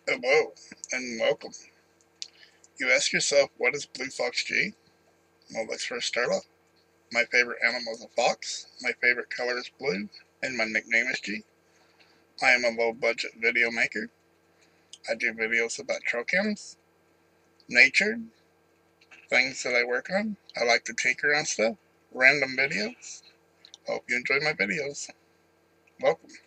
Hello, and welcome. You ask yourself, what is Blue Fox G? Well, let's first start off. My favorite animal is a fox, my favorite color is blue, and my nickname is G. I am a low-budget video maker. I do videos about trail cams, nature, things that I work on. I like to tinker on stuff, random videos. Hope you enjoy my videos. Welcome.